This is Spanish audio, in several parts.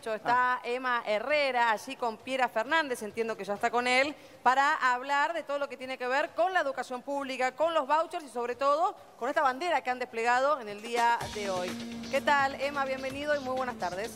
Derecho. Está Emma Herrera, allí con Piera Fernández, entiendo que ya está con él, para hablar de todo lo que tiene que ver con la educación pública, con los vouchers y sobre todo con esta bandera que han desplegado en el día de hoy. ¿Qué tal, Emma? Bienvenido y muy buenas tardes.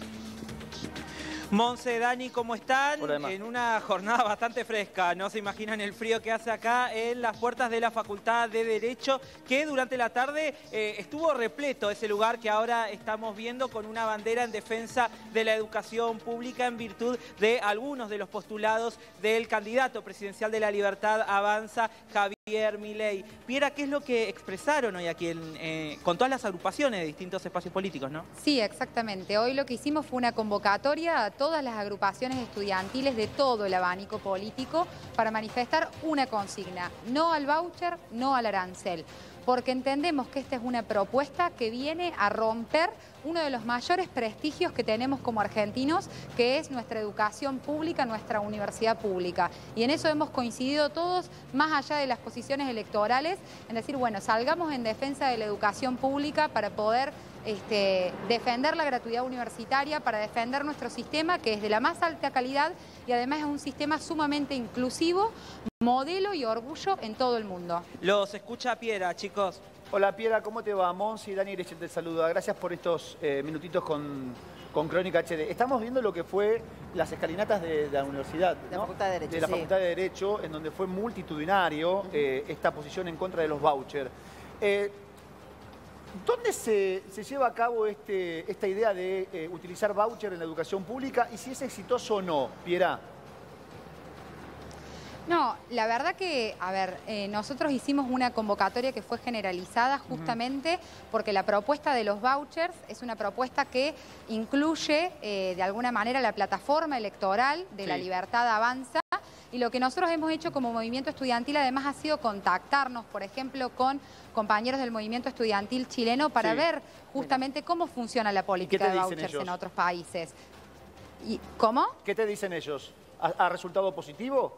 Monse, Dani, ¿cómo están? Hola, en una jornada bastante fresca, no se imaginan el frío que hace acá en las puertas de la Facultad de Derecho, que durante la tarde estuvo repleto ese lugar que ahora estamos viendo con una bandera en defensa de la educación pública en virtud de algunos de los postulados del candidato presidencial de La Libertad Avanza, Javier Milei. Piera, ¿qué es lo que expresaron hoy aquí con todas las agrupaciones de distintos espacios políticos, no? Sí, exactamente. Hoy lo que hicimos fue una convocatoria a todas las agrupaciones estudiantiles de todo el abanico político para manifestar una consigna: no al voucher, no al arancel, porque entendemos que esta es una propuesta que viene a romper uno de los mayores prestigios que tenemos como argentinos, que es nuestra educación pública, nuestra universidad pública. Y en eso hemos coincidido todos, más allá de las posiciones electorales, en decir, bueno, salgamos en defensa de la educación pública para poder defender la gratuidad universitaria, para defender nuestro sistema, que es de la más alta calidad y además es un sistema sumamente inclusivo, modelo y orgullo en todo el mundo. Los escucha Piera, chicos. Hola Piera, ¿cómo te va? Monsi y Dani Ereche te saluda. Gracias por estos minutitos con Crónica HD. Estamos viendo lo que fue las escalinatas de la universidad, ¿no? De la Facultad de Derecho, de la sí. Facultad de Derecho, en donde fue multitudinario esta posición en contra de los vouchers. ¿Dónde se lleva a cabo esta idea de utilizar voucher en la educación pública y si es exitoso o no, Piera? No, la verdad que, a ver, nosotros hicimos una convocatoria que fue generalizada justamente porque la propuesta de los vouchers es una propuesta que incluye de alguna manera la plataforma electoral de La Libertad Avanza. Y lo que nosotros hemos hecho como movimiento estudiantil además ha sido contactarnos, por ejemplo, con compañeros del movimiento estudiantil chileno para ver justamente cómo funciona la política de vouchers en otros países. ¿Cómo? ¿Qué te dicen ellos? ¿Ha resultado positivo?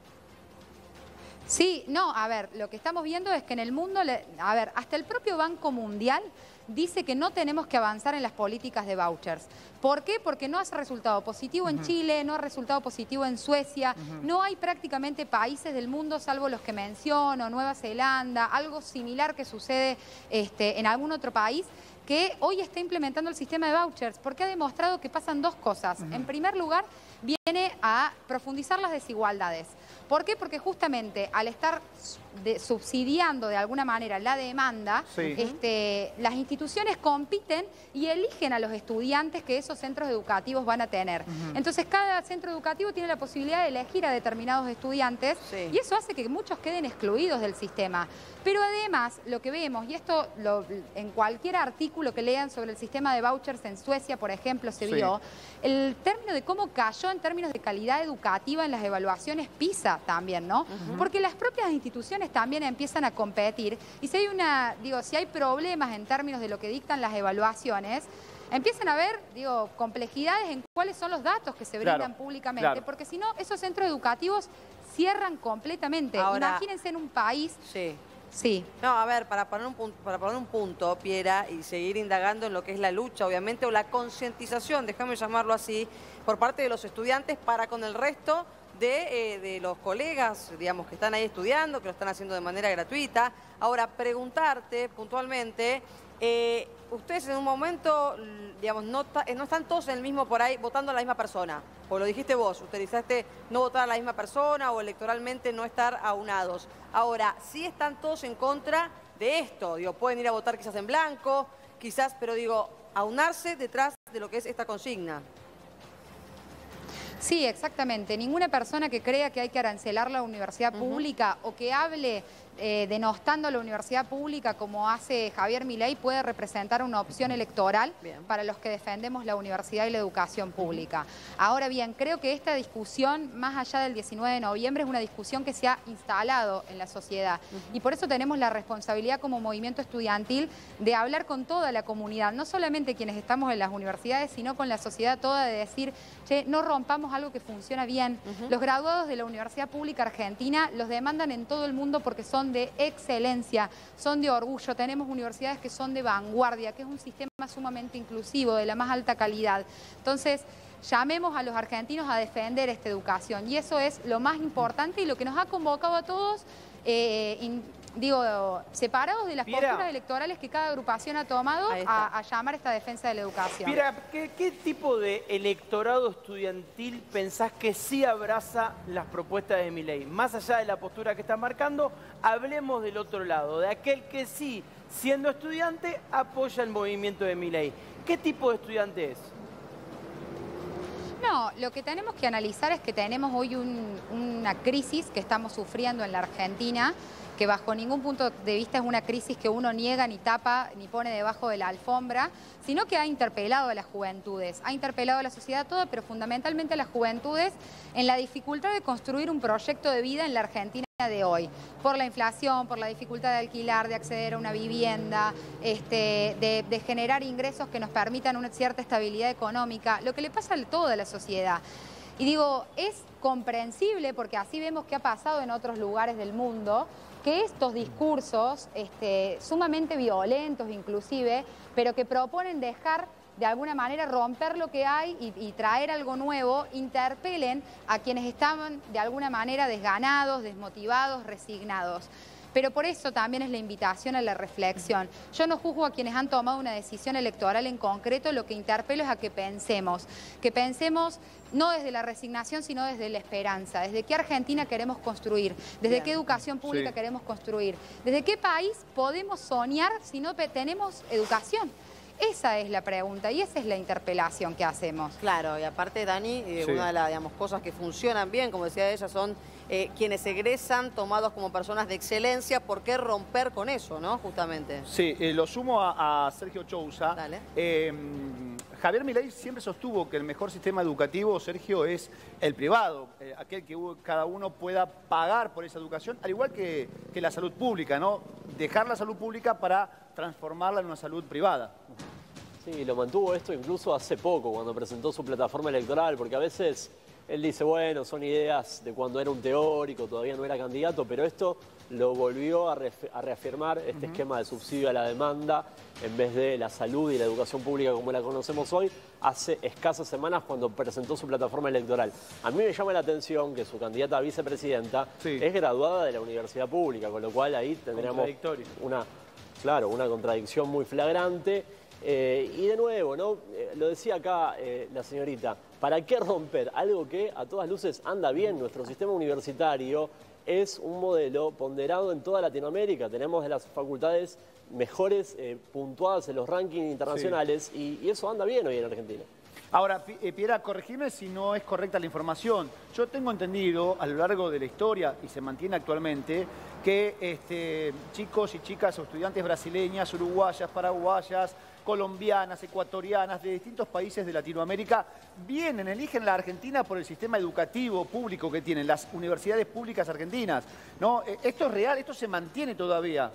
Sí, no, a ver, lo que estamos viendo es que en el mundo, a ver, hasta el propio Banco Mundial dice que no tenemos que avanzar en las políticas de vouchers. ¿Por qué? Porque no ha resultado positivo en Chile, no ha resultado positivo en Suecia, no hay prácticamente países del mundo, salvo los que menciono, Nueva Zelanda, algo similar que sucede en algún otro país, que hoy está implementando el sistema de vouchers, porque ha demostrado que pasan dos cosas. En primer lugar, viene a profundizar las desigualdades. ¿Por qué? Porque justamente al estar subsidiando de alguna manera la demanda, las instituciones compiten y eligen a los estudiantes que esos centros educativos van a tener. Entonces cada centro educativo tiene la posibilidad de elegir a determinados estudiantes y eso hace que muchos queden excluidos del sistema. Pero además lo que vemos, y esto en cualquier artículo que lean sobre el sistema de vouchers en Suecia, por ejemplo, se vio, el término de cómo cayó en términos de calidad educativa en las evaluaciones PISA también, ¿no? Porque las propias instituciones también empiezan a competir y si hay si hay problemas en términos de lo que dictan las evaluaciones, empiezan a haber, complejidades en cuáles son los datos que se brindan públicamente, porque si no, esos centros educativos cierran completamente. Ahora, imagínense en un país... Sí. No, a ver, para poner un punto, Piera, y seguir indagando en lo que es la lucha, obviamente, o la concientización, déjame llamarlo así, por parte de los estudiantes para con el resto de los colegas, digamos, que están ahí estudiando, que lo están haciendo de manera gratuita. Ahora, preguntarte puntualmente, ustedes en un momento, digamos, no están todos en el mismo por ahí votando a la misma persona, o lo dijiste vos, utilizaste no votar a la misma persona o electoralmente no estar aunados. Ahora, sí están todos en contra de esto, pueden ir a votar quizás en blanco, quizás, pero aunarse detrás de lo que es esta consigna. Sí, exactamente. Ninguna persona que crea que hay que arancelar la universidad pública o que hable denostando a la universidad pública como hace Javier Milei puede representar una opción electoral para los que defendemos la universidad y la educación pública. Ahora bien, creo que esta discusión, más allá del 19 de noviembre, es una discusión que se ha instalado en la sociedad y por eso tenemos la responsabilidad como movimiento estudiantil de hablar con toda la comunidad, no solamente quienes estamos en las universidades, sino con la sociedad toda, de decir, che, no rompamos algo que funciona bien. Los graduados de la Universidad Pública Argentina los demandan en todo el mundo porque son son de excelencia, son de orgullo. Tenemos universidades que son de vanguardia, que es un sistema sumamente inclusivo, de la más alta calidad. Entonces, llamemos a los argentinos a defender esta educación y eso es lo más importante y lo que nos ha convocado a todos, separados de las posturas electorales que cada agrupación ha tomado a llamar esta defensa de la educación. Piera, ¿qué tipo de electorado estudiantil pensás que sí abraza las propuestas de Milei? Más allá de la postura que está marcando, hablemos del otro lado, de aquel que sí, siendo estudiante, apoya el movimiento de Milei. ¿Qué tipo de estudiante es? No, lo que tenemos que analizar es que tenemos hoy una crisis que estamos sufriendo en la Argentina, que bajo ningún punto de vista es una crisis que uno niega, ni tapa, ni pone debajo de la alfombra, sino que ha interpelado a las juventudes, ha interpelado a la sociedad toda, pero fundamentalmente a las juventudes en la dificultad de construir un proyecto de vida en la Argentina de hoy, por la inflación, por la dificultad de alquilar, de acceder a una vivienda, de generar ingresos que nos permitan una cierta estabilidad económica, lo que le pasa a toda la sociedad. Y digo, es comprensible, porque así vemos que ha pasado en otros lugares del mundo, que estos discursos sumamente violentos inclusive, pero que proponen dejar de alguna manera romper lo que hay y traer algo nuevo, interpelen a quienes estaban de alguna manera desganados, desmotivados, resignados. Pero por eso también es la invitación a la reflexión. Yo no juzgo a quienes han tomado una decisión electoral en concreto, lo que interpelo es a que pensemos no desde la resignación, sino desde la esperanza, desde qué Argentina queremos construir, desde qué educación pública queremos construir, desde qué país podemos soñar si no tenemos educación. Esa es la pregunta y esa es la interpelación que hacemos. Claro, y aparte, Dani, una de las cosas que funcionan bien, como decía ella, son quienes egresan tomados como personas de excelencia. ¿Por qué romper con eso, no? Justamente. Sí, lo sumo a Sergio Chousa. Dale. Javier Milei siempre sostuvo que el mejor sistema educativo, Sergio, es el privado, aquel que cada uno pueda pagar por esa educación, al igual que la salud pública, ¿no? Dejar la salud pública para transformarla en una salud privada. Sí, lo mantuvo esto incluso hace poco, cuando presentó su plataforma electoral, porque a veces él dice, bueno, son ideas de cuando era un teórico, todavía no era candidato, pero esto lo volvió a reafirmar, este esquema de subsidio a la demanda, en vez de la salud y la educación pública como la conocemos hoy, hace escasas semanas cuando presentó su plataforma electoral. A mí me llama la atención que su candidata a vicepresidenta es graduada de la universidad pública, con lo cual ahí tendríamos una contradicción muy flagrante. Y de nuevo, ¿no? Lo decía acá la señorita, ¿para qué romper algo que a todas luces anda bien? Nuestro sistema universitario es un modelo ponderado en toda Latinoamérica. Tenemos de las facultades mejores puntuadas en los rankings internacionales y eso anda bien hoy en Argentina. Ahora, Piera, corregime si no es correcta la información. Yo tengo entendido a lo largo de la historia, y se mantiene actualmente, que chicos y chicas o estudiantes brasileñas, uruguayas, paraguayas, colombianas, ecuatorianas, de distintos países de Latinoamérica, eligen la Argentina por el sistema educativo público que tienen, las universidades públicas argentinas, ¿no? ¿Esto es real? ¿Esto se mantiene todavía?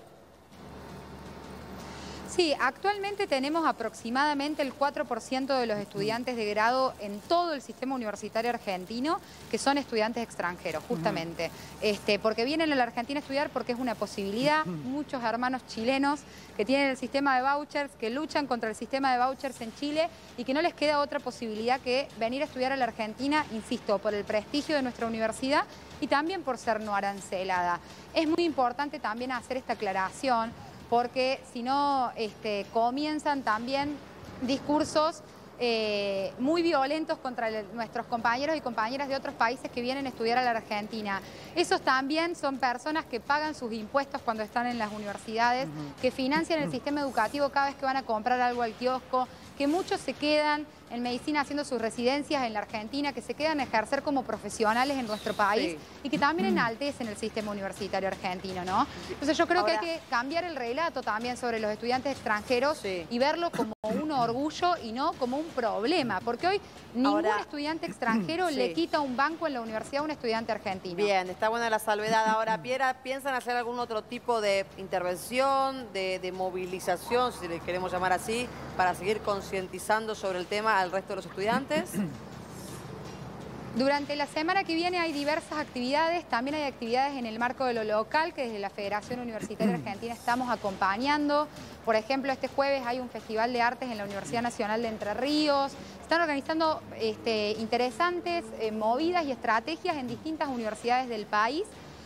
Sí, actualmente tenemos aproximadamente el 4% de los estudiantes de grado en todo el sistema universitario argentino que son estudiantes extranjeros, justamente. Porque vienen a la Argentina a estudiar porque es una posibilidad. Muchos hermanos chilenos que tienen el sistema de vouchers, que luchan contra el sistema de vouchers en Chile y que no les queda otra posibilidad que venir a estudiar a la Argentina, insisto, por el prestigio de nuestra universidad y también por ser no arancelada. Es muy importante también hacer esta aclaración, porque si no comienzan también discursos muy violentos contra nuestros compañeros y compañeras de otros países que vienen a estudiar a la Argentina. Esos también son personas que pagan sus impuestos cuando están en las universidades, que financian el sistema educativo cada vez que van a comprar algo al kiosco, que muchos se quedan en medicina haciendo sus residencias en la Argentina, que se quedan a ejercer como profesionales en nuestro país y que también enaltecen el sistema universitario argentino, ¿no? Entonces yo creo que hay que cambiar el relato también sobre los estudiantes extranjeros y verlo como un orgullo y no como un problema, porque hoy ningún estudiante extranjero le quita un banco en la universidad a un estudiante argentino. Bien, está buena la salvedad. Ahora, Piera, ¿piensan hacer algún otro tipo de intervención, de movilización, si le queremos llamar así, para seguir concientizando sobre el tema al resto de los estudiantes? Durante la semana que viene hay diversas actividades, también hay actividades en el marco de lo local que desde la Federación Universitaria Argentina estamos acompañando. Por ejemplo, este jueves hay un festival de artes en la Universidad Nacional de Entre Ríos. Están organizando interesantes movidas y estrategias en distintas universidades del país.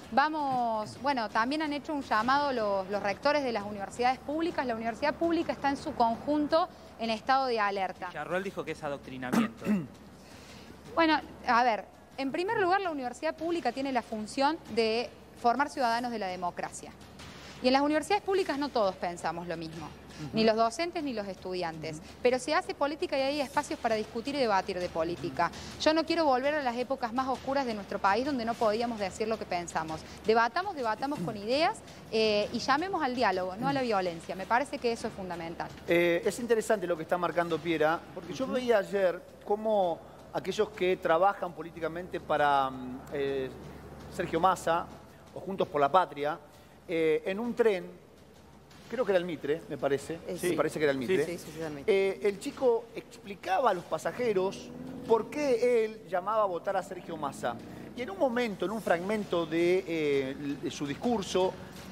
También han hecho un llamado los rectores de las universidades públicas. La universidad pública está en su conjunto en estado de alerta. Villarroel dijo que es adoctrinamiento. Bueno, a ver, en primer lugar la universidad pública tiene la función de formar ciudadanos de la democracia. Y en las universidades públicas no todos pensamos lo mismo, ni los docentes ni los estudiantes. Pero se hace política y hay espacios para discutir y debatir de política. Yo no quiero volver a las épocas más oscuras de nuestro país donde no podíamos decir lo que pensamos. Debatamos con ideas y llamemos al diálogo, no a la violencia. Me parece que eso es fundamental. Es interesante lo que está marcando Piera, porque yo veía ayer cómo aquellos que trabajan políticamente para Sergio Massa o Juntos por la Patria, en un tren, creo que era el Mitre, me parece, Sí. me parece que era el Mitre, Sí, era el Mitre. el chico explicaba a los pasajeros por qué él llamaba a votar a Sergio Massa. Y en un momento, en un fragmento de su discurso,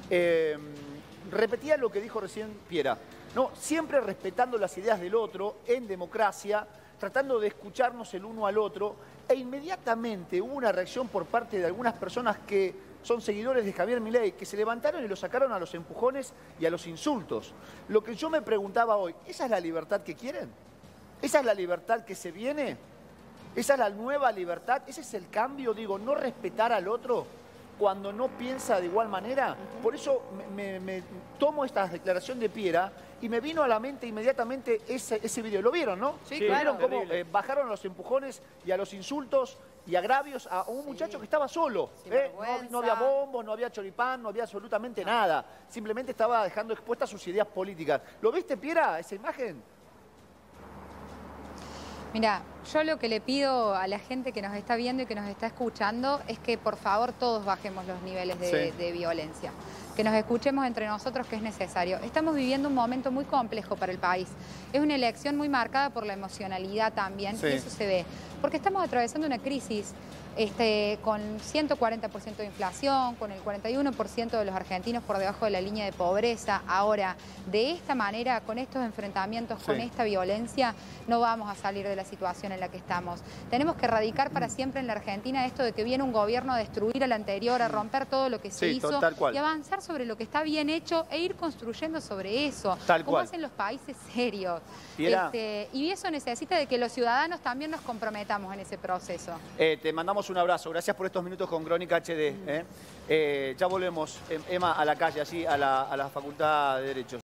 repetía lo que dijo recién Piera, ¿no? Siempre respetando las ideas del otro, en democracia, tratando de escucharnos el uno al otro, e inmediatamente hubo una reacción por parte de algunas personas que son seguidores de Javier Milei, que se levantaron y lo sacaron a los empujones y a los insultos. Lo que yo me preguntaba hoy, ¿esa es la libertad que quieren? ¿Esa es la libertad que se viene? ¿Esa es la nueva libertad? ¿Ese es el cambio? Digo, no respetar al otro cuando no piensa de igual manera. Por eso me tomo esta declaración de Piera y me vino a la mente inmediatamente ese video. ¿Lo vieron, no? Sí, ¿Vieron claro. cómo bajaron a los empujones y a los insultos y agravios a un muchacho que estaba solo? Sin No, vergüenza. no había bombos, no había choripán, no había absolutamente nada. Simplemente estaba dejando expuestas sus ideas políticas. ¿Lo viste, Piera, esa imagen? Mira, yo lo que le pido a la gente que nos está viendo y que nos está escuchando es que por favor todos bajemos los niveles de violencia, que nos escuchemos entre nosotros, que es necesario. Estamos viviendo un momento muy complejo para el país. Es una elección muy marcada por la emocionalidad también, y eso se ve, porque estamos atravesando una crisis con 140% de inflación, con el 41% de los argentinos por debajo de la línea de pobreza. Ahora, de esta manera, con estos enfrentamientos, con esta violencia, no vamos a salir de la situación en la que estamos. Tenemos que erradicar para siempre en la Argentina esto de que viene un gobierno a destruir al anterior, a romper todo lo que se hizo y avanzar sobre lo que está bien hecho e ir construyendo sobre eso, como hacen los países serios. Y eso necesita de que los ciudadanos también nos comprometamos en ese proceso. Te mandamos un abrazo. Gracias por estos minutos con Crónica HD. Ya volvemos, Emma, a la calle, allí, a la Facultad de Derecho.